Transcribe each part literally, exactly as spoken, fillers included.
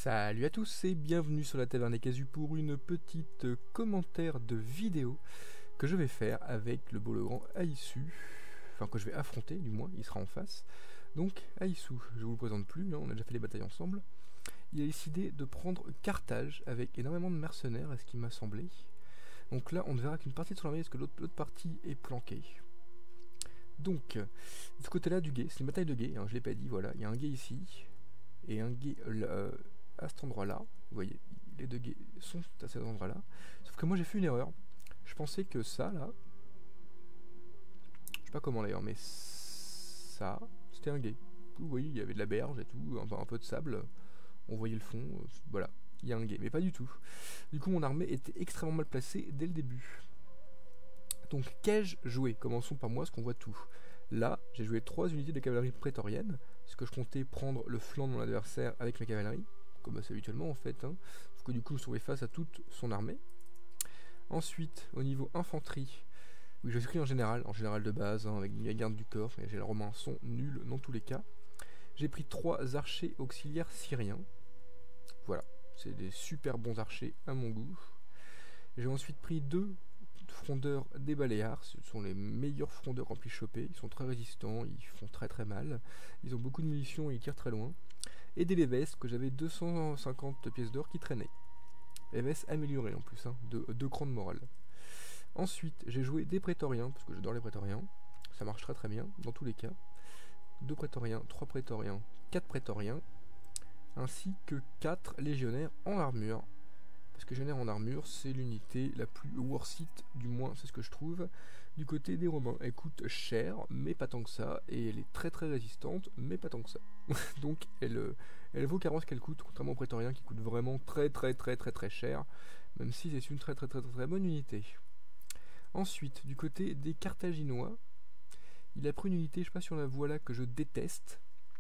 Salut à tous et bienvenue sur la Taverne Casu pour une petite commentaire de vidéo que je vais faire avec le beau le grand Aïssu, enfin que je vais affronter du moins, il sera en face. Donc Aïssu, je vous le présente plus, hein, on a déjà fait les batailles ensemble. Il a décidé de prendre Carthage avec énormément de mercenaires, à ce qui m'a semblé. Donc là on ne verra qu'une partie de son armée parce que l'autre partie est planquée. Donc, de ce côté-là du guet, c'est une bataille de guet, hein, je l'ai pas dit, voilà, il y a un guet ici, et un guet euh, à cet endroit-là. Vous voyez, les deux guets sont à cet endroit-là. Sauf que moi j'ai fait une erreur. Je pensais que ça, là, je sais pas comment d'ailleurs, mais ça, c'était un guet. Vous voyez, il y avait de la berge et tout, un, un peu de sable, on voyait le fond, euh, voilà, il y a un guet, mais pas du tout. Du coup, mon armée était extrêmement mal placée dès le début. Donc, qu'ai-je joué? Commençons par moi, ce qu'on voit tout. Là, j'ai joué trois unités de cavalerie prétorienne, parce que je comptais prendre le flanc de mon adversaire avec mes cavaleries, comme c'est habituellement en fait, hein, sauf que du coup je me trouvais face à toute son armée. Ensuite, au niveau infanterie, oui, je suis pris en général, en général de base, hein, avec la garde du corps, mais les Romains sont nuls dans tous les cas. J'ai pris trois archers auxiliaires syriens, voilà, c'est des super bons archers à mon goût. J'ai ensuite pris deux frondeurs des Baléares, ce sont les meilleurs frondeurs remplis chopés, ils sont très résistants, ils font très très mal, ils ont beaucoup de munitions et ils tirent très loin. Et des Lévesques que j'avais deux cent cinquante pièces d'or qui traînaient. Lévesques améliorés en plus, hein, de deux crans de morale. Ensuite, j'ai joué des prétoriens, parce que j'adore les prétoriens, ça marche très très bien dans tous les cas. deux prétoriens, trois prétoriens, quatre prétoriens, ainsi que quatre légionnaires en armure. Parce que légionnaire en armure, c'est l'unité la plus worth it, du moins c'est ce que je trouve, du côté des Romains. Elle coûte cher, mais pas tant que ça, et elle est très très résistante, mais pas tant que ça. Donc elle, elle vaut carrément ce qu'elle coûte, contrairement aux prétoriens qui coûtent vraiment très très très très très cher, même si c'est une très très très très très bonne unité. Ensuite, du côté des Carthaginois, il a pris une unité, je sais pas si on la voit là, que je déteste,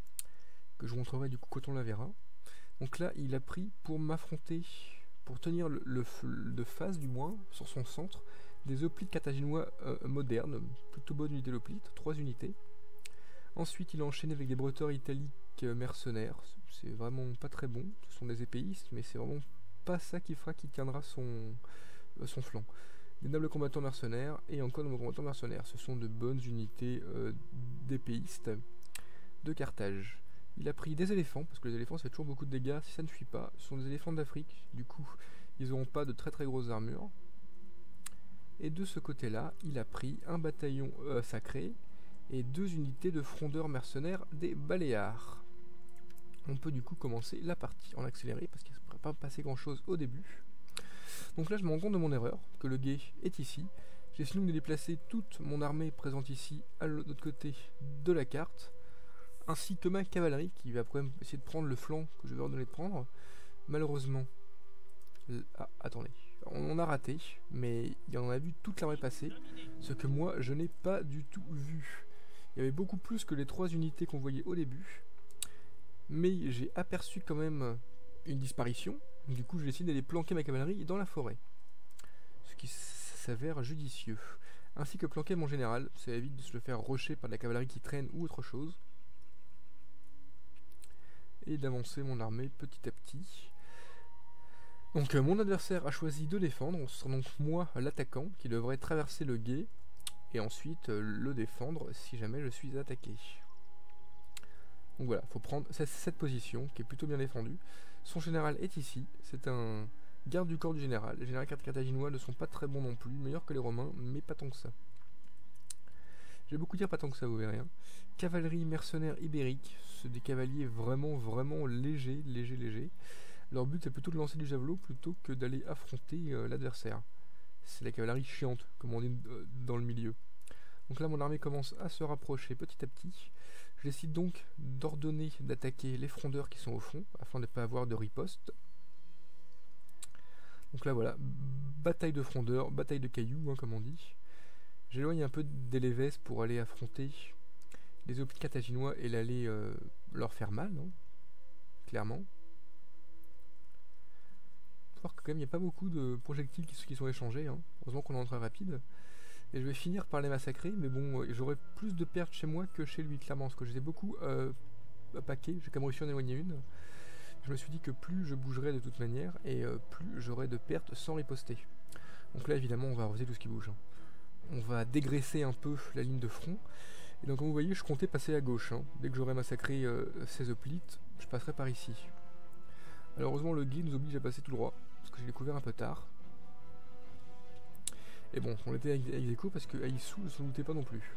que je vous montrerai du coup quand on la verra. Donc là, il a pris pour m'affronter, pour tenir le, le, de face du moins, sur son centre, des hoplites carthaginois euh, modernes, plutôt bonne unité d'hoplites, trois unités. Ensuite, il a enchaîné avec des breteurs italiques euh, mercenaires, c'est vraiment pas très bon, ce sont des épéistes, mais c'est vraiment pas ça qui fera qu'il tiendra son, euh, son flanc. Des nobles combattants mercenaires, et encore des nobles combattants mercenaires, ce sont de bonnes unités euh, d'épéistes de Carthage. Il a pris des éléphants, parce que les éléphants ça fait toujours beaucoup de dégâts si ça ne fuit pas. Ce sont des éléphants d'Afrique, du coup ils n'auront pas de très très grosses armures. Et de ce côté là, il a pris un bataillon euh, sacré et deux unités de frondeurs mercenaires des Baléares. On peut du coup commencer la partie en accéléré, parce qu'il ne se pourrait pas passer grand chose au début. Donc là je me rends compte de mon erreur, que le guet est ici. J'ai fini de déplacer toute mon armée présente ici, à l'autre côté de la carte, ainsi que ma cavalerie qui va quand même essayer de prendre le flanc que je vais ordonner de prendre. Malheureusement, ah, attendez, on a raté, mais il en a vu toute l'armée passer, ce que moi je n'ai pas du tout vu. Il y avait beaucoup plus que les trois unités qu'on voyait au début, mais j'ai aperçu quand même une disparition. Du coup, j'ai décidé d'aller planquer ma cavalerie dans la forêt, ce qui s'avère judicieux. Ainsi que planquer mon général, ça évite de se le faire rusher par de la cavalerie qui traîne ou autre chose. Et d'avancer mon armée petit à petit. Donc euh, mon adversaire a choisi de défendre, ce sera donc moi l'attaquant qui devrait traverser le guet et ensuite euh, le défendre si jamais je suis attaqué. Donc voilà, il faut prendre cette position qui est plutôt bien défendue. Son général est ici, c'est un garde du corps du général. Les généraux carthaginois ne sont pas très bons non plus, meilleurs que les romains, mais pas tant que ça. Je vais beaucoup dire pas tant que ça, vous verrez. Hein. Cavalerie mercenaire ibérique, c'est des cavaliers vraiment vraiment légers, légers, légers. Leur but est plutôt de lancer du javelot plutôt que d'aller affronter euh, l'adversaire. C'est la cavalerie chiante, comme on dit euh, dans le milieu. Donc là mon armée commence à se rapprocher petit à petit. Je décide donc d'ordonner d'attaquer les frondeurs qui sont au fond, afin de ne pas avoir de riposte. Donc là voilà, bataille de frondeurs, bataille de cailloux, hein, comme on dit. J'éloigne un peu des Lévesques pour aller affronter les hoplites carthaginois et aller euh, leur faire mal, hein, clairement. Il faut voir que quand même il n'y a pas beaucoup de projectiles qui, qui sont échangés, hein. Heureusement qu'on est en train rapide. Et je vais finir par les massacrer, mais bon, j'aurai plus de pertes chez moi que chez lui, clairement, parce que je les ai beaucoup euh, paqués, j'ai quand même réussi à en éloigner une. je me suis dit que plus je bougerais de toute manière, et euh, plus j'aurais de pertes sans riposter. Donc là évidemment on va arroser tout ce qui bouge. Hein. On va dégraisser un peu la ligne de front. Et donc comme vous voyez je comptais passer à gauche. Hein. Dès que j'aurai massacré euh, ces hoplites, je passerai par ici. Malheureusement le guide nous oblige à passer tout droit, parce que j'ai découvert un peu tard. Et bon, on était avec Aïseko parce que Aïssou ne s'en doutait pas non plus.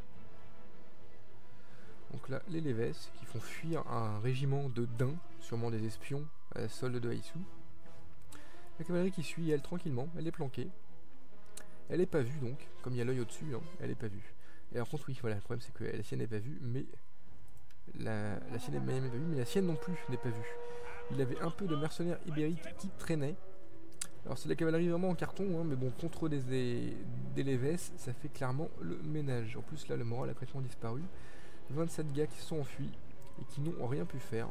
Donc là, les Lévès qui font fuir un régiment de daims, sûrement des espions, à la solde de Aïssou. La cavalerie qui suit elle tranquillement, elle est planquée. Elle n'est pas vue donc, comme il y a l'œil au-dessus, hein, elle n'est pas vue. Et par contre oui, voilà, le problème c'est que la sienne n'est pas vue, mais la, la sienne n'est pas vue, mais la sienne non plus n'est pas vue. Il avait un peu de mercenaires ibériques qui traînaient. Alors c'est de la cavalerie vraiment en carton, hein, mais bon, contre des, des, des Lévès, ça fait clairement le ménage. En plus là, le moral a complètement disparu. vingt-sept gars qui se sont enfuis et qui n'ont rien pu faire.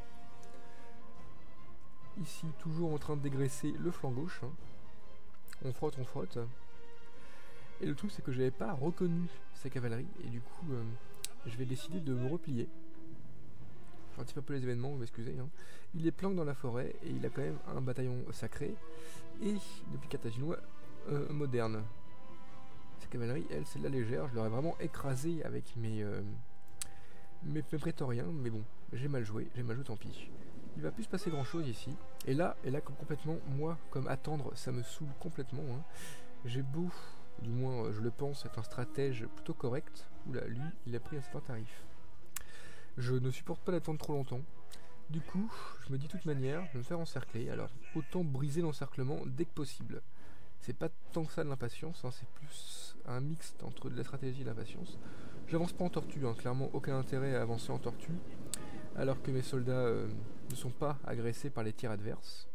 Ici, toujours en train de dégraisser le flanc gauche. Hein. On frotte, on frotte. Et le truc, c'est que je n'avais pas reconnu ces cavaleries, et du coup, euh, je vais décider de me replier. J'anticipe un peu les événements, vous m'excusez. Hein. Il est planque dans la forêt, et il a quand même un bataillon sacré, et depuis carthaginois euh, moderne. Ces cavaleries, elles, c'est de la légère, je l'aurais vraiment écrasé avec mes, euh, mes, mes prétoriens, mais bon, j'ai mal joué, j'ai mal joué, tant pis. Il va plus se passer grand chose ici, et là, et là, comme complètement, moi, comme attendre, ça me saoule complètement. Hein. J'ai beau, du moins je le pense, être un stratège plutôt correct. Oula, lui, il a pris un certain tarif. Je ne supporte pas d'attendre trop longtemps. Du coup, je me dis de toute manière, je vais me faire encercler, alors autant briser l'encerclement dès que possible. C'est pas tant que ça de l'impatience, hein, c'est plus un mixte entre de la stratégie et de l'impatience. J'avance pas en tortue, hein, clairement aucun intérêt à avancer en tortue, alors que mes soldats euh, ne sont pas agressés par les tirs adverses.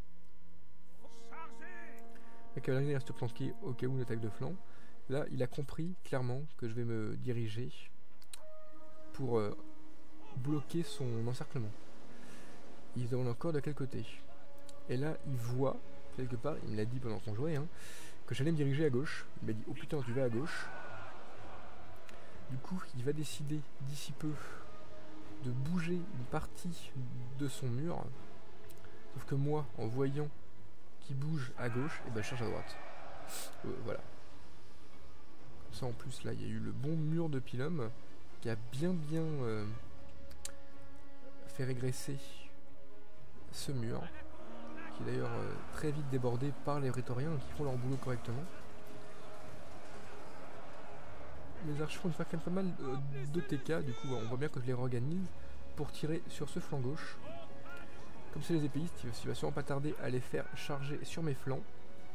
La cavalerie reste planquée au cas où une attaque de flanc. Là, il a compris clairement que je vais me diriger pour euh, bloquer son encerclement. Il se demande encore de quel côté. Et là, il voit, quelque part, il me l'a dit pendant qu'on jouait, hein, que j'allais me diriger à gauche. Il m'a dit, oh putain, tu vas à gauche. Du coup, il va décider d'ici peu de bouger une partie de son mur. Sauf que moi, en voyant qu'il bouge à gauche, et ben je cherche à droite. Euh, voilà. Comme ça, en plus, là, il y a eu le bon mur de Pilum qui a bien bien euh, fait régresser ce mur, qui est d'ailleurs euh, très vite débordé par les prétoriens qui font leur boulot correctement. Les archers vont faire quand même pas mal euh, de T K, du coup on voit bien que je les réorganise pour tirer sur ce flanc gauche. Comme c'est les épéistes, il va sûrement pas tarder à les faire charger sur mes flancs.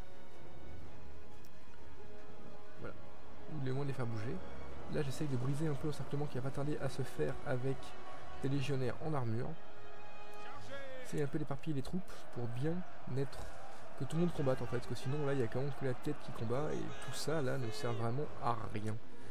Voilà, ou les moins les faire bouger. Là j'essaye de briser un peu l'encerclement qui va pas tarder à se faire avec des légionnaires en armure. J'essaye un peu d'éparpiller les troupes pour bien être que tout le monde combatte en fait, parce que sinon là il y a quand même que la tête qui combat et tout ça là ne sert vraiment à rien.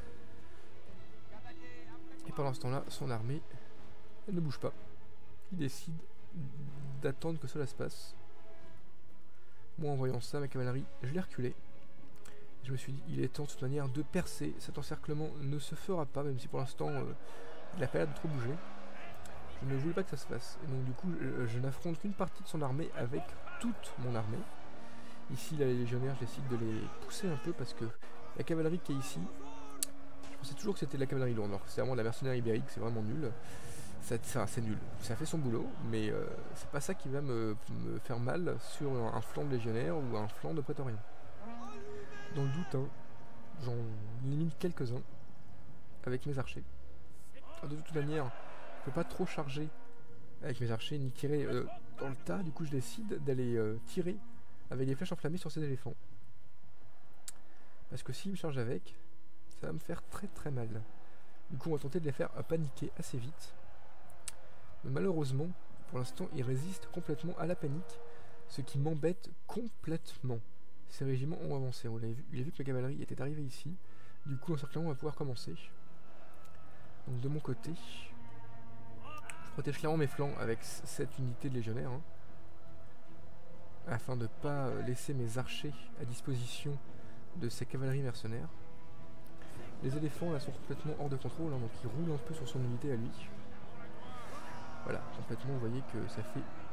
Et pendant ce temps-là, son armée, elle ne bouge pas. Il décide d'attendre que cela se passe. Moi, en voyant ça, ma cavalerie, je l'ai reculé. Je me suis dit, il est temps de toute manière de percer. Cet encerclement ne se fera pas, même si pour l'instant, euh, il a pas l'air de trop bouger. Je ne voulais pas que ça se fasse. Et donc, du coup, je, je n'affronte qu'une partie de son armée avec toute mon armée. Ici, là, les légionnaires, je décide de les pousser un peu parce que la cavalerie qui est ici, je pensais toujours que c'était de la cavalerie lourde. Alors c'est vraiment de la mercenaire ibérique, c'est vraiment nul. C'est nul. Ça fait son boulot, mais euh, c'est pas ça qui va me, me faire mal sur un, un flanc de légionnaire ou un flanc de prétorien. Dans le doute, hein, j'en élimine quelques-uns avec mes archers. De toute manière, je peux pas trop charger avec mes archers ni tirer euh, dans le tas. Du coup, je décide d'aller euh, tirer avec des flèches enflammées sur ces éléphants. Parce que s'ils me chargent avec, ça va me faire très très mal. Du coup, on va tenter de les faire paniquer assez vite. Mais malheureusement, pour l'instant, ils résistent complètement à la panique, ce qui m'embête complètement. Ces régiments ont avancé, on l'a vu. Il a vu que la cavalerie était arrivée ici. Du coup, l'encerclement va pouvoir commencer. Donc de mon côté, je protège clairement mes flancs avec cette unité de légionnaires, hein, afin de ne pas laisser mes archers à disposition de ces cavaleries mercenaires. Les éléphants là sont complètement hors de contrôle, hein, donc ils roulent un peu sur son unité à lui. Voilà, complètement, vous voyez que ça fait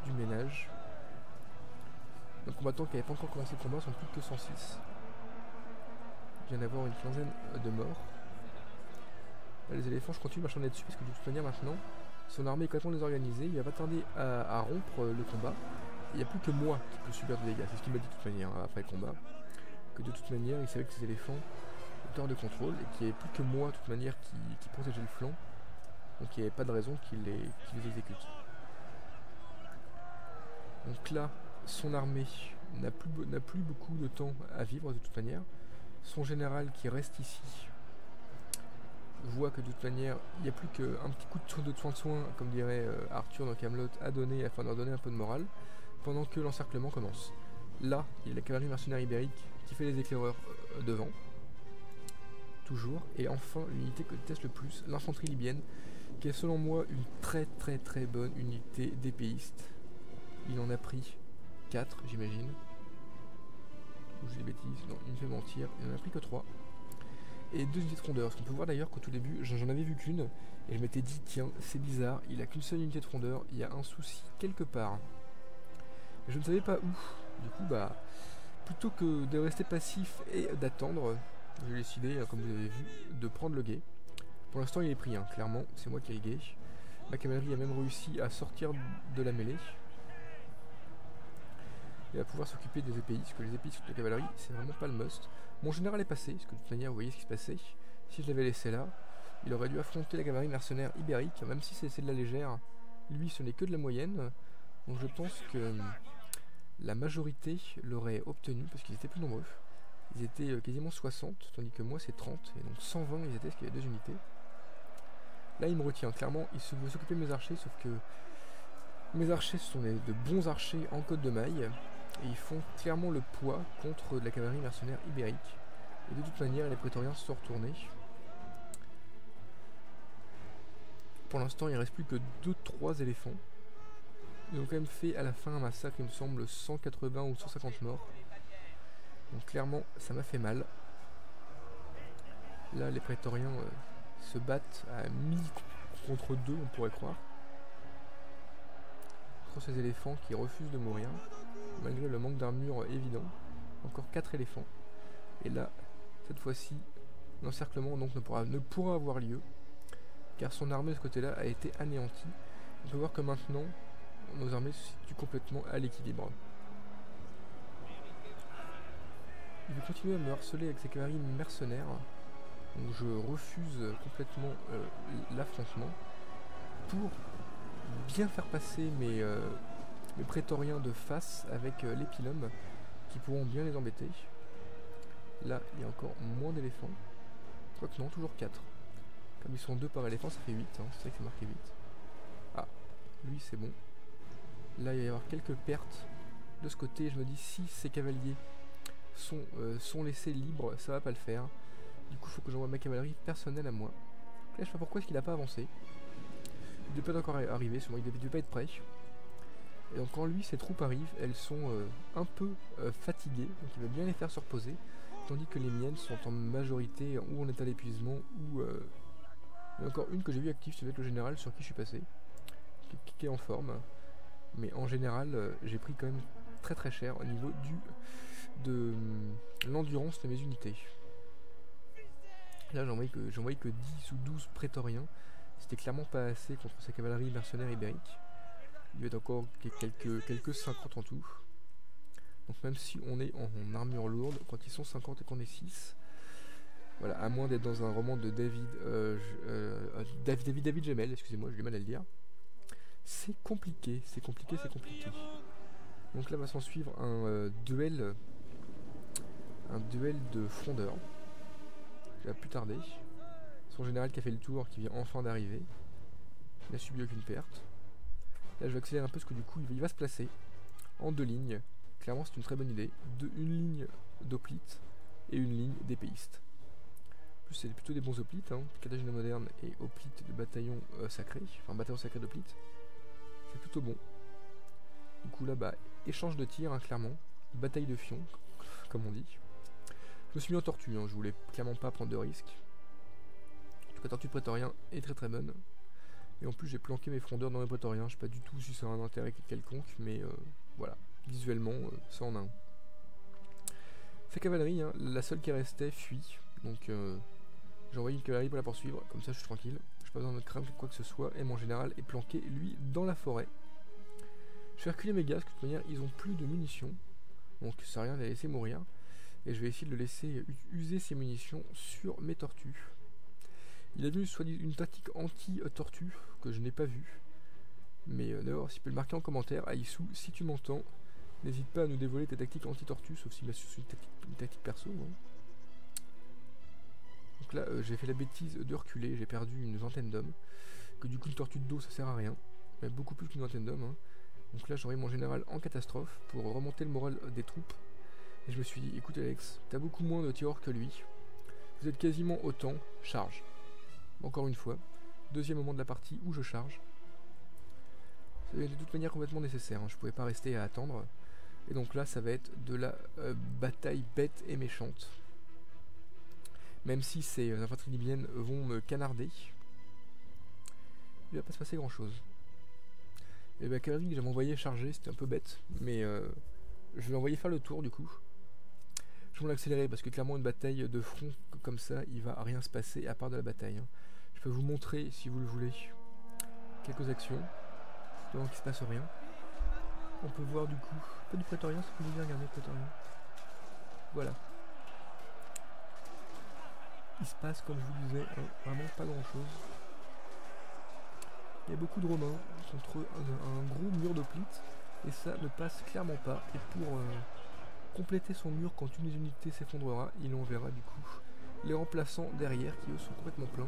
du ménage. Les combattants qui n'avaient pas encore commencé le combat sont plus que cent six. Il vient d'avoir une quinzaine de morts. Là, les éléphants, je continue à m'acharner dessus parce que de toute manière maintenant, son armée est complètement désorganisée. Il va pas tarder à, à rompre le combat. Il n'y a plus que moi qui peux subir des dégâts. C'est ce qu'il m'a dit de toute manière après le combat. Que de toute manière, il savait que ces éléphants étaient hors de contrôle et qu'il n'y avait plus que moi de toute manière qui, qui protégeait le flanc. Donc il n'y avait pas de raison qu'il les, qu'il les exécute. Donc là, son armée n'a plus, n'a plus beaucoup de temps à vivre de toute manière. Son général qui reste ici voit que de toute manière, il n'y a plus qu'un petit coup de soin de soin, comme dirait euh, Arthur dans Camelot, à donner afin de leur donner un peu de morale, pendant que l'encerclement commence. Là, il y a la cavalerie mercenaire ibérique qui fait les éclaireurs euh, devant, toujours, et enfin l'unité que je déteste le plus, l'infanterie libyenne, qui est selon moi une très très très bonne unité d'épéistes. Il en a pris quatre, j'imagine. Ou j'ai des bêtises, non, il me fait mentir, il en a pris que trois. Et deux unités de frondeurs. Ce qu'on peut voir d'ailleurs qu'au tout début, j'en avais vu qu'une, et je m'étais dit, tiens, c'est bizarre, il a qu'une seule unité de frondeurs, il y a un souci quelque part. Mais je ne savais pas où. Du coup, bah, plutôt que de rester passif et d'attendre, j'ai décidé, comme vous avez vu, de prendre le guet. Pour l'instant, il est pris, hein, clairement, c'est moi qui ai le guet. Ma cavalerie a même réussi à sortir de la mêlée. Il va pouvoir s'occuper des épéistes, parce que les épéistes de la cavalerie, c'est vraiment pas le must. Mon général est passé, parce que de toute manière, vous voyez ce qui se passait. Si je l'avais laissé là, il aurait dû affronter la cavalerie mercenaire ibérique, même si c'est de la légère. Lui, ce n'est que de la moyenne. Donc je pense que la majorité l'aurait obtenu, parce qu'ils étaient plus nombreux. Ils étaient quasiment soixante, tandis que moi c'est trente, et donc cent vingt ils étaient, parce qu'il y avait deux unités. Là, il me retient, clairement, il se veut s'occuper de mes archers, sauf que mes archers sont des, de bons archers en côte de maille. Et ils font clairement le poids contre de la cavalerie mercenaire ibérique. Et de toute manière, les prétoriens se sont retournés. Pour l'instant, il ne reste plus que deux trois éléphants. Ils ont quand même fait à la fin un massacre, il me semble, cent quatre-vingts ou cent cinquante morts. Donc clairement, ça m'a fait mal. Là, les prétoriens euh, se battent à mille contre deux, on pourrait croire. Contre ces éléphants qui refusent de mourir. Malgré le manque d'armure évident. Encore quatre éléphants. Et là, cette fois-ci, l'encerclement donc ne pourra, ne pourra avoir lieu. Car son armée de ce côté-là a été anéantie. On peut voir que maintenant, nos armées se situent complètement à l'équilibre. Il veut continuer à me harceler avec ses cavaleries mercenaires. Donc je refuse complètement euh, l'affrontement. Pour bien faire passer mes... Euh, mes prétoriens de face avec euh, les pylômes qui pourront bien les embêter. Là, il y a encore moins d'éléphants. Quoique non, toujours quatre. Comme ils sont deux par éléphant, ça fait huit. Hein. C'est vrai que c'est marqué huit. Ah, lui c'est bon. Là, il va y avoir quelques pertes de ce côté. Je me dis, si ces cavaliers sont, euh, sont laissés libres, ça va pas le faire. Du coup, il faut que j'envoie ma cavalerie personnelle à moi. Là, je sais pas pourquoi est-ce qu'il n'a pas avancé. Il ne doit pas encore arriver, sûrement il ne devait pas être prêt. Et donc quand lui, ses troupes arrivent, elles sont euh, un peu euh, fatiguées, donc il va bien les faire se reposer, tandis que les miennes sont en majorité ou en état d'épuisement, ou... Euh... Il y a encore une que j'ai vue active, c'est avec le général sur qui je suis passé, qui, qui est en forme, mais en général, euh, j'ai pris quand même très très cher au niveau du de euh, l'endurance de mes unités. Là, j'en voyais que, j'en voyais que dix ou douze prétoriens, c'était clairement pas assez contre sa cavalerie mercenaire ibérique. Il y a encore quelques, quelques cinquante en tout. Donc même si on est en, en armure lourde, quand ils sont cinquante et qu'on est six, voilà, à moins d'être dans un roman de David, euh, euh, David, David, David Gemmell, excusez-moi, j'ai du mal à le dire, c'est compliqué, c'est compliqué, c'est compliqué. Donc là va s'en suivre un euh, duel, un duel de frondeurs. Il va plus tarder. Son général qui a fait le tour, qui vient enfin d'arriver, il n'a subi aucune perte. Là je vais accélérer un peu parce que du coup il va se placer en deux lignes. Clairement c'est une très bonne idée. De, une ligne d'hoplites et une ligne d'épéistes. En plus c'est plutôt des bons hoplites, hein. Carthaginois moderne et hoplites de bataillon euh, sacré. Enfin bataillon sacré d'hoplites. C'est plutôt bon. Du coup là bah échange de tirs hein, clairement. Bataille de fion, comme on dit. Je me suis mis en tortue, hein. Je voulais clairement pas prendre de risques. En tout cas tortue prétorien est très très bonne. Et en plus j'ai planqué mes frondeurs dans les prétoriens. Je sais pas du tout si ça a un intérêt quelconque, mais euh, voilà, visuellement euh, ça en a un. Sa cavalerie, hein, la seule qui restait, fuit. Donc euh, j'ai envoyé une cavalerie pour la poursuivre, comme ça je suis tranquille. Je n'ai pas besoin de craindre quoi que ce soit. Et mon général est planqué, lui, dans la forêt. Je vais reculer mes gars, parce que de toute manière ils ont plus de munitions. Donc ça sert à rien de les laisser mourir. Et je vais essayer de le laisser user ses munitions sur mes tortues. Il a vu soit une tactique anti-tortue que je n'ai pas vue. Mais euh, d'abord, si tu peux le marquer en commentaire, Aïssou, si tu m'entends, n'hésite pas à nous dévoiler tes tactiques anti-tortue, sauf si bien sûr c'est une tactique, une tactique perso. Hein. Donc là, euh, j'ai fait la bêtise de reculer, j'ai perdu une vingtaine d'hommes. Que du coup, une tortue de dos, ça sert à rien. Mais beaucoup plus qu'une vingtaine d'hommes. Hein. Donc là, j'aurai mon général en catastrophe pour remonter le moral des troupes. Et je me suis dit, écoute Alex, t'as beaucoup moins de tireurs que lui. Vous êtes quasiment autant, charge. Encore une fois, deuxième moment de la partie où je charge. C'est de toute manière complètement nécessaire, hein. Je pouvais pas rester à attendre. Et donc là, ça va être de la euh, bataille bête et méchante. Même si ces euh, infanteries libyennes vont me canarder, il va pas se passer grand chose. Et la cavalerie que j'avais envoyé charger, c'était un peu bête, mais euh, je vais l'envoyer faire le tour du coup. Je vais l'accélérer parce que clairement une bataille de front comme ça, il va rien se passer à part de la bataille. Hein. Je peux vous montrer, si vous le voulez, quelques actions, devant qu'il se passe rien. On peut voir du coup, pas du prétorien, ça peut vous dire, regardez le prétorien. Voilà. Il se passe, comme je vous disais, hein, vraiment pas grand chose. Il y a beaucoup de Romains contre un, un gros mur d'hoplites et ça ne passe clairement pas. Et pour euh, compléter son mur quand une des unités s'effondrera, il enverra du coup les remplaçants derrière qui eux sont complètement pleins.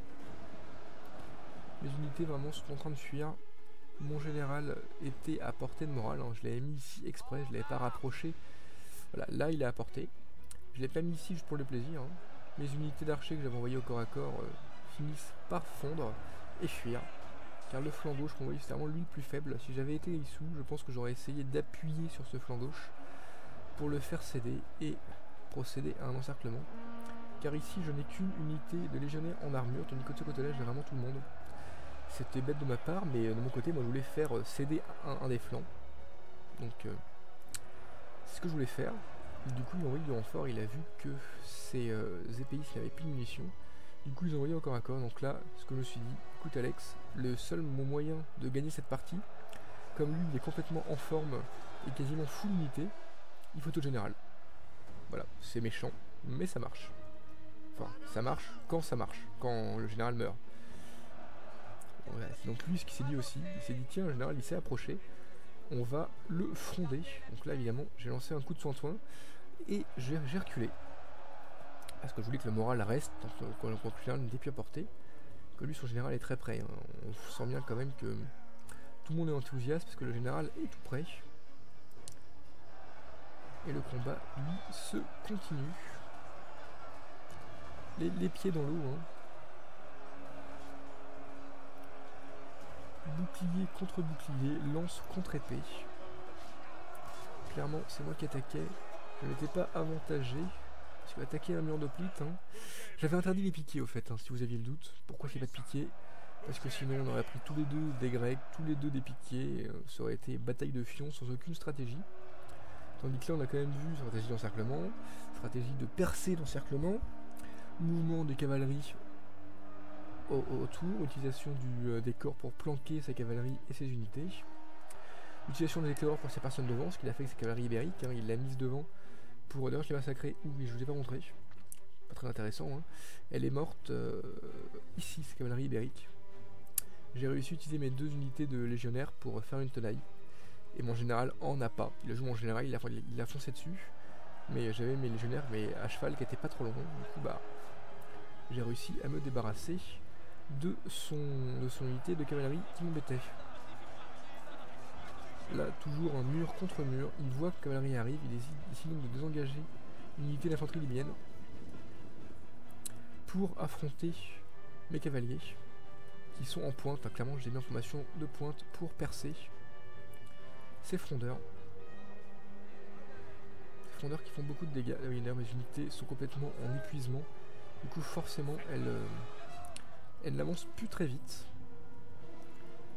Les unités vraiment sont en train de fuir. Mon général était à portée de morale, hein. Je l'avais mis ici exprès, je ne l'avais pas rapproché. Voilà, là il est à portée. Je ne l'ai pas mis ici juste pour le plaisir. Hein. Mes unités d'archers que j'avais envoyées au corps à corps euh, finissent par fondre et fuir. Car le flanc gauche qu'on voyait, c'est vraiment lui le plus faible. Si j'avais été Issou, je pense que j'aurais essayé d'appuyer sur ce flanc gauche pour le faire céder et procéder à un encerclement. Car ici, je n'ai qu'une unité de légionnaires en armure, tandis que de ce côté-là, j'ai vraiment tout le monde. C'était bête de ma part, mais de mon côté, moi je voulais faire céder un, un des flancs. Donc, euh, c'est ce que je voulais faire. Du coup, il a envoyé du renfort, il a vu que ces euh, épéistes n'avaient plus de munitions. Du coup, ils ont envoyé encore à corps. Donc là, ce que je me suis dit, écoute Alex, le seul mon moyen de gagner cette partie, comme lui il est complètement en forme et quasiment full unité, il faut au général. Voilà, c'est méchant, mais ça marche. Enfin, ça marche quand ça marche, quand le général meurt. Voilà, donc lui, ce qu'il s'est dit aussi, il s'est dit tiens, le général il s'est approché, on va le fronder. Donc là, évidemment, j'ai lancé un coup de soin-soin et j'ai reculé. Parce que je voulais que le moral reste, quand le général n'était plus à portée, que lui son général est très près. Hein. On sent bien quand même que tout le monde est enthousiaste parce que le général est tout près. Et le combat, lui, se continue. Les, les pieds dans l'eau. Hein. Bouclier contre bouclier, lance contre épée. Clairement, c'est moi qui attaquais. Je n'étais pas avantagé. Parce que attaquer un mur d'hoplite, hein. J'avais interdit les piquets au fait, hein, si vous aviez le doute. Pourquoi il n'y a pas de piquets? Parce que sinon on aurait pris tous les deux des grecs, tous les deux des piquets, euh, ça aurait été bataille de fion sans aucune stratégie. Tandis que là on a quand même vu stratégie d'encerclement, stratégie de percée d'encerclement, mouvement des cavaleries au, au, autour, utilisation du euh, décor pour planquer sa cavalerie et ses unités, utilisation des éclaireurs pour ses personnes devant, ce qu'il a fait avec sa cavalerie ibérique, hein, il l'a mise devant. Pour d'ailleurs je l'ai massacrée, oui je ne vous ai pas montré, pas très intéressant, hein. Elle est morte euh, ici, cette cavalerie ibérique. J'ai réussi à utiliser mes deux unités de légionnaires pour faire une tenaille, et mon général en a pas. Il a joué mon général, il a, il a foncé dessus, mais j'avais mes légionnaires mais à cheval qui étaient pas trop longs, du coup bah j'ai réussi à me débarrasser de son, de son unité de cavalerie qui m'embêtait. Là, toujours un mur contre mur, il voit que la cavalerie arrive, il décide donc de désengager une unité d'infanterie libyenne pour affronter mes cavaliers qui sont en pointe. Enfin, clairement, j'ai mis en formation de pointe pour percer ces frondeurs. Ces frondeurs qui font beaucoup de dégâts. Là, oui, d'ailleurs, mes unités sont complètement en épuisement. Du coup, forcément, elles, euh, elles n'avancent plus très vite.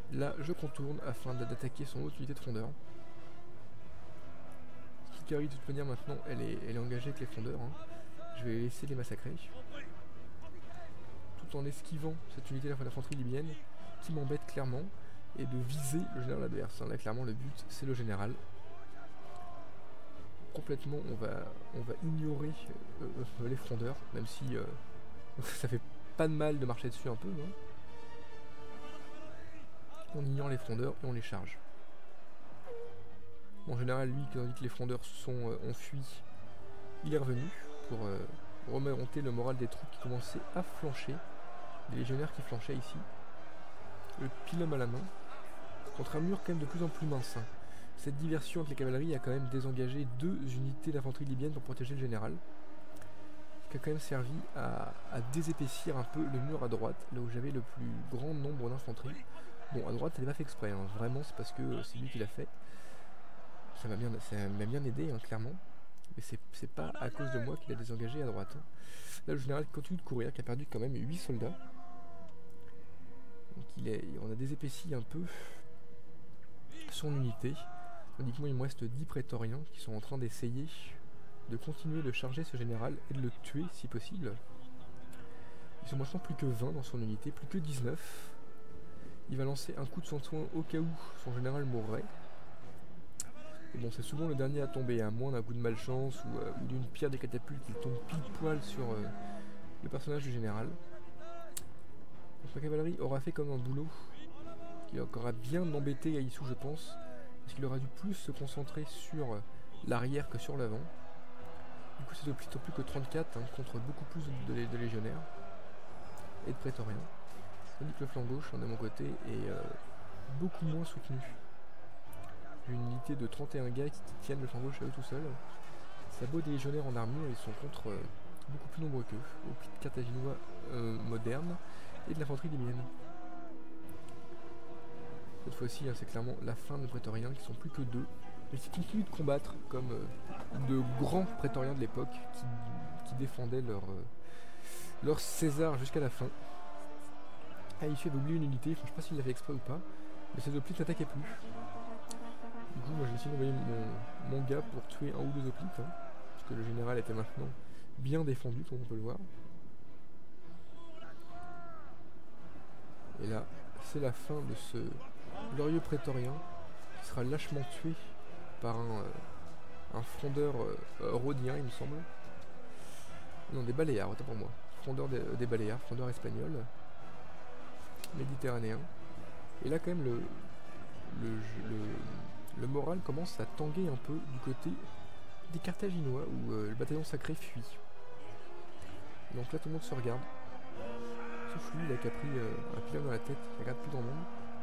Là, je contourne afin d'attaquer son autre unité de frondeurs. Kikari, de toute manière, maintenant, elle est, elle est engagée avec les frondeurs. Hein. Je vais laisser les massacrer. Tout en esquivant cette unité d'infanterie libyenne qui m'embête clairement. Et de viser le général adverse. Hein. Là, clairement, le but, c'est le général. Complètement, on va, on va ignorer euh, euh, les frondeurs, même si euh, ça fait pas de mal de marcher dessus un peu. Hein. On ignore les frondeurs et on les charge. En général, lui, quand on dit que les frondeurs sont, euh, ont fui, il est revenu pour euh, remonter le moral des troupes qui commençaient à flancher. Des légionnaires qui flanchaient ici. Le pilum à la main. Contre un mur quand même de plus en plus mince. Hein. Cette diversion avec les cavaleries a quand même désengagé deux unités d'infanterie libyenne pour protéger le général. Ce qui a quand même servi à, à désépaissir un peu le mur à droite, là où j'avais le plus grand nombre d'infanterie. Bon, à droite, ça n'est pas fait exprès, hein. Vraiment, c'est parce que euh, c'est lui qui l'a fait. Ça m'a bien, bien aidé, hein, clairement. Mais c'est pas à cause de moi qu'il a désengagé à droite. Hein. Là, le général continue de courir, qui a perdu quand même huit soldats. Donc il est, on a désépaissi un peu son unité. Tandis que moi, il me reste dix prétoriens qui sont en train d'essayer de continuer de charger ce général et de le tuer si possible. Ils sont maintenant plus que vingt dans son unité, plus que dix-neuf. Il va lancer un coup de sang soin au cas où son général mourrait. Et bon, c'est souvent le dernier à tomber, à moins d'un coup de malchance ou, euh, ou d'une pierre des catapultes qui tombe pile poil sur euh, le personnage du général. Donc la cavalerie aura fait comme un boulot qui aura bien embêté Yaissou, je pense, parce qu'il aura dû plus se concentrer sur euh, l'arrière que sur l'avant. Du coup, c'est de plus en plus que trente-quatre hein, contre beaucoup plus de, de, de légionnaires et de prétoriens. Tandis que le flanc gauche, hein, de mon côté, est euh, beaucoup moins soutenu. J'ai une unité de trente et un gars qui tiennent le flanc gauche à eux tout seuls. Ça beau des légionnaires en armure, ils sont contre euh, beaucoup plus nombreux qu'eux, au plus de carthaginois euh, modernes et de l'infanterie libyenne. Cette fois-ci, hein, c'est clairement la fin des prétoriens qui sont plus que deux, mais qui continuent de combattre comme euh, de grands prétoriens de l'époque qui, qui défendaient leur, euh, leur César jusqu'à la fin. Ah, il avait oublié une unité, enfin, je ne sais pas s'il l'a fait exprès ou pas, mais ces hoplites n'attaquaient plus. Du coup, moi j'ai décidé d'envoyer mon, mon gars pour tuer un ou deux hoplites, hein, parce que le général était maintenant bien défendu, comme on peut le voir. Et là, c'est la fin de ce glorieux prétorien qui sera lâchement tué par un, euh, un frondeur euh, rhodien, il me semble. Non, des Baléares, autant pour moi. Frondeur des, des Baléares, frondeur espagnol, méditerranéen. Et là, quand même, le, le, le, le moral commence à tanguer un peu du côté des Carthaginois où euh, le bataillon sacré fuit. Donc là, tout le monde se regarde. Sauf lui, là, qui a pris euh, un pilon dans la tête, qui regarde plus dans le monde.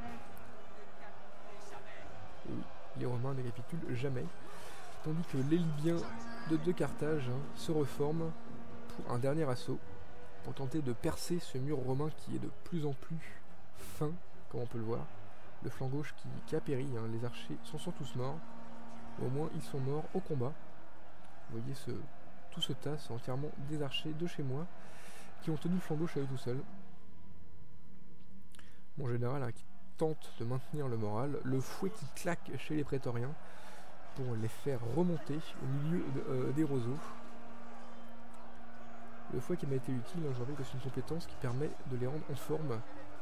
Et les Romains ne capitulent jamais. Tandis que les Libyens de, de Carthage hein, se reforment pour un dernier assaut, pour tenter de percer ce mur romain qui est de plus en plus fin, comme on peut le voir. Le flanc gauche qui, qui a péri, hein, les archers sont, sont tous morts. Au moins, ils sont morts au combat. Vous voyez, ce, tout ce tas, c'est entièrement des archers de chez moi, qui ont tenu le flanc gauche à eux tout seuls. Mon général hein, qui tente de maintenir le moral, le fouet qui claque chez les prétoriens pour les faire remonter au milieu de, euh, des roseaux. Le fouet qui m'a été utile, hein, je rappelle que c'est une compétence qui permet de les rendre en forme.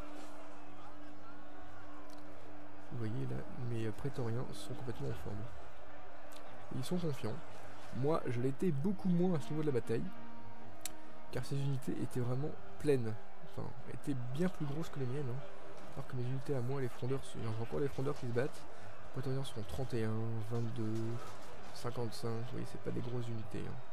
Vous voyez là, mes prétoriens sont complètement en forme. Et ils sont confiants. Moi, je l'étais beaucoup moins à ce niveau de la bataille, car ces unités étaient vraiment pleines. Enfin, étaient bien plus grosses que les miennes. Hein. Alors que mes unités à moi, les frondeurs, il y a encore les frondeurs qui se battent. Les prétoriens sont trente et un, vingt-deux, cinquante-cinq. Vous voyez, c'est pas des grosses unités. Hein.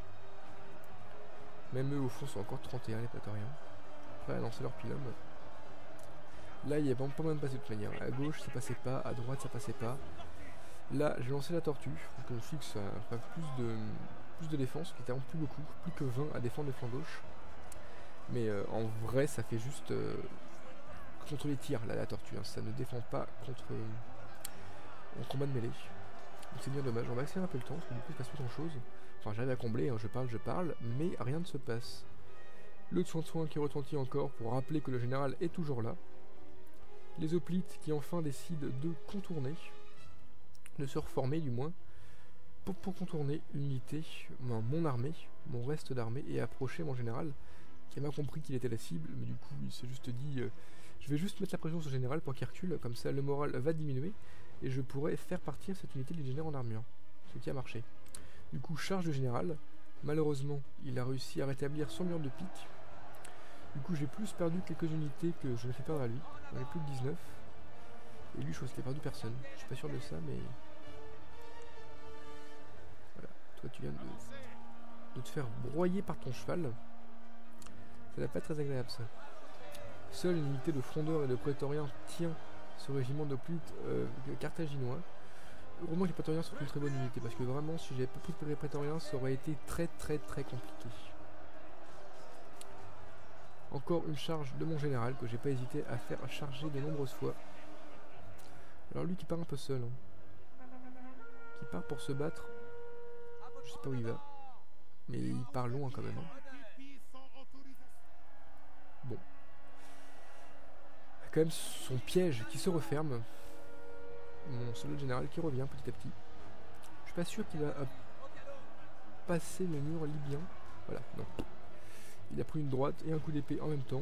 Même eux, au fond, sont encore trente et un, les prétoriens. Prêts à lancer leur pilum. Là, il y a pas mal de passer de toute manière. À gauche, ça passait pas. À droite, ça passait pas. Là, j'ai lancé la tortue. Parce que je suis que ça fera plus de, plus de défense, qui était en plus beaucoup. Plus que vingt à défendre le flanc gauche. Mais euh, en vrai, ça fait juste euh, contre les tirs, là, la tortue. Hein. Ça ne défend pas contre euh, en combat de mêlée. Donc c'est bien dommage. On va accélérer un peu le temps, parce que du coup, il se passe plus grand chose. Enfin, j'arrive à combler, hein. je parle, je parle, mais rien ne se passe. Le soin de soin qui retentit encore pour rappeler que le général est toujours là. Les hoplites qui enfin décident de contourner, de se reformer du moins, pour, pour contourner l'unité, mon, mon armée, mon reste d'armée, et approcher mon général, qui a bien compris qu'il était la cible, mais du coup il s'est juste dit euh, je vais juste mettre la pression sur le général pour qu'il recule, comme ça le moral va diminuer, et je pourrais faire partir cette unité de légionnaires en armure, ce qui a marché. Du coup charge du général, malheureusement il a réussi à rétablir son mur de pique. Du coup j'ai plus perdu quelques unités que je l'ai fait perdre à lui, j'en ai plus que dix-neuf, et lui je pense qu'il a perdu personne, je suis pas sûr de ça mais... Voilà, toi tu viens de, de te faire broyer par ton cheval, ça n'a pas être très agréable ça. Seule une unité de frondeurs et de prétoriens tient ce régiment d'hoplites euh, carthaginois. Heureusement que les prétoriens sont une très bonne unité, parce que vraiment si j'avais pas pris de prétoriens ça aurait été très très très compliqué. Encore une charge de mon général que j'ai pas hésité à faire charger de nombreuses fois. Alors lui qui part un peu seul, hein. Qui part pour se battre, je sais pas où il va, mais il part loin quand même. Hein. Bon. Quand même son piège qui se referme. Mon soldat général qui revient petit à petit. Je suis pas sûr qu'il va euh, passer le mur libyen. Voilà, non. Il a pris une droite et un coup d'épée en même temps.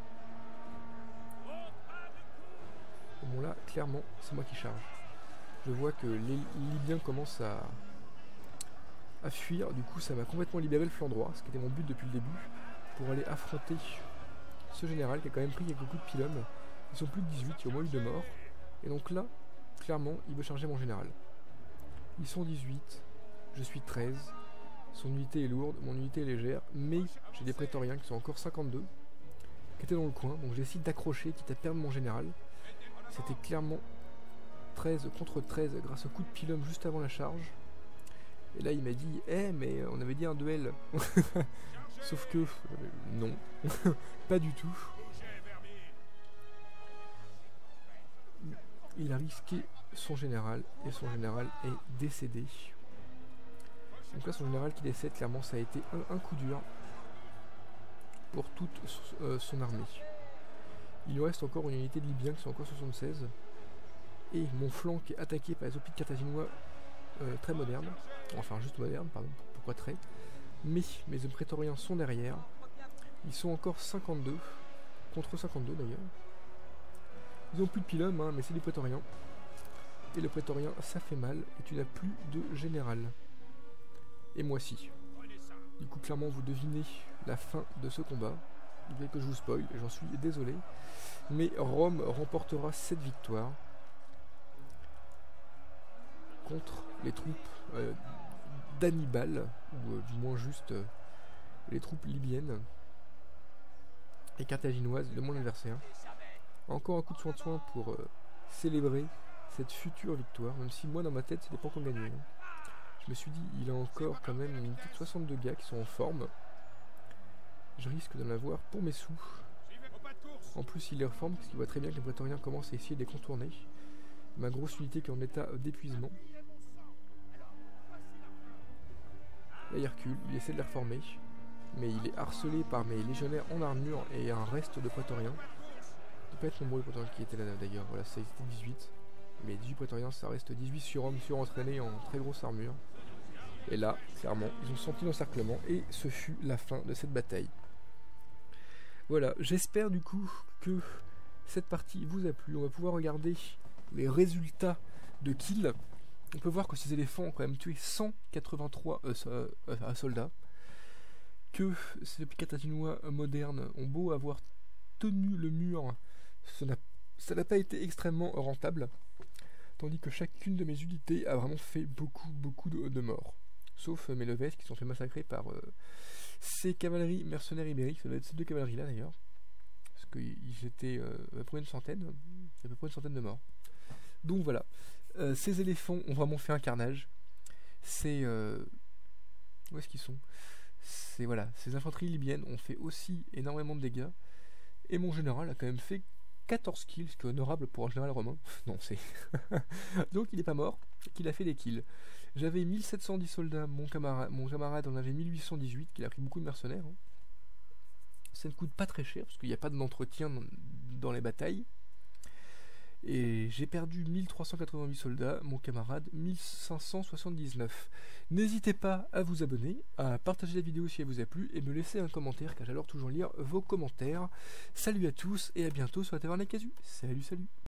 Bon là, clairement, c'est moi qui charge. Je vois que les Libyens commencent à, à fuir. Du coup, ça m'a complètement libéré le flanc droit, ce qui était mon but depuis le début, pour aller affronter ce général qui a quand même pris quelques coups de pylône. Ils sont plus de dix-huit, il y a au moins eu de morts. Et donc là, clairement, il veut charger mon général. Ils sont dix-huit, je suis treize. Son unité est lourde, mon unité est légère, mais j'ai des prétoriens qui sont encore cinquante-deux, qui étaient dans le coin, donc j'essaie d'accrocher, quitte à perdre mon général. C'était clairement treize contre treize grâce au coup de pylône juste avant la charge. Et là il m'a dit, eh hey, mais on avait dit un duel. Sauf que, euh, non, pas du tout. Il a risqué son général, et son général est décédé. Donc là son général qui décède, clairement ça a été un, un coup dur pour toute euh, son armée. Il lui reste encore une unité de Libyens qui sont encore soixante-seize. Et mon flanc qui est attaqué par les hoplites carthaginois euh, très modernes. Enfin juste modernes, pardon, pourquoi très. Mais mes prétoriens sont derrière. Ils sont encore cinquante-deux. Contre cinquante-deux d'ailleurs. Ils ont plus de pylône, hein, mais c'est des prétoriens. Et le prétorien ça fait mal. Et tu n'as plus de général. Et moi si. Du coup clairement vous devinez la fin de ce combat. Il faut que je vous spoil, j'en suis désolé. Mais Rome remportera cette victoire contre les troupes euh, d'Hannibal, ou euh, du moins juste euh, les troupes libyennes et carthaginoises de mon adversaire. Encore un coup de soin de soin pour euh, célébrer cette future victoire, même si moi dans ma tête c'était pas encore gagné. Hein. Je me suis dit, il a encore quand même une petite soixante-deux gars qui sont en forme. Je risque d'en avoir pour mes sous. En plus, il les reforme parce qu'il voit très bien que les prétoriens commencent à essayer de les contourner. Ma grosse unité qui est en état d'épuisement. Là, il recule, il essaie de les reformer. Mais il est harcelé par mes légionnaires en armure et un reste de prétoriens. Il peut être nombreux les prétoriens qui étaient là d'ailleurs. Voilà, ça a été dix-huit. Mais dix-huit prétoriens, ça reste dix-huit surhommes surentraînés en très grosse armure. Et là, clairement, ils ont senti l'encerclement et ce fut la fin de cette bataille. Voilà, j'espère du coup que cette partie vous a plu. On va pouvoir regarder les résultats de kills. On peut voir que ces éléphants ont quand même tué cent quatre-vingt-trois euh, euh, soldats. Que ces carthaginois modernes ont beau avoir tenu le mur, ça n'a pas été extrêmement rentable. Tandis que chacune de mes unités a vraiment fait beaucoup, beaucoup de, de morts. Sauf mes levesques qui sont fait massacrer par euh, ces cavaleries mercenaires ibériques, ça doit être ces deux cavaleries là d'ailleurs. Parce qu'ils étaient euh, à peu près une centaine, à peu près une centaine de morts. Donc voilà, euh, ces éléphants ont vraiment fait un carnage. Ces... Euh, où est-ce qu'ils sont? C'est voilà, ces infanteries libyennes ont fait aussi énormément de dégâts. Et mon général a quand même fait quatorze kills, ce qui est honorable pour un général romain. Non, c'est... Donc il n'est pas mort, qu'il a fait des kills. J'avais mille sept cent dix soldats, mon camarade, mon camarade en avait mille huit cent dix-huit, qu'il a pris beaucoup de mercenaires. Hein. Ça ne coûte pas très cher, parce qu'il n'y a pas d'entretien dans, dans les batailles. Et j'ai perdu mille trois cent quatre-vingt-huit soldats, mon camarade mille cinq cent soixante-dix-neuf. N'hésitez pas à vous abonner, à partager la vidéo si elle vous a plu et me laisser un commentaire car j'adore toujours lire vos commentaires. Salut à tous et à bientôt sur la Taverne à Casu. Salut, salut.